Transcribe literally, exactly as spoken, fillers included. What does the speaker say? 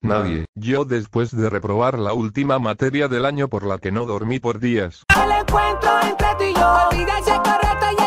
Nadie. Yo después de reprobar la última materia del año por la que no dormí por días. El encuentro entre tú y yo, olvídese correcto y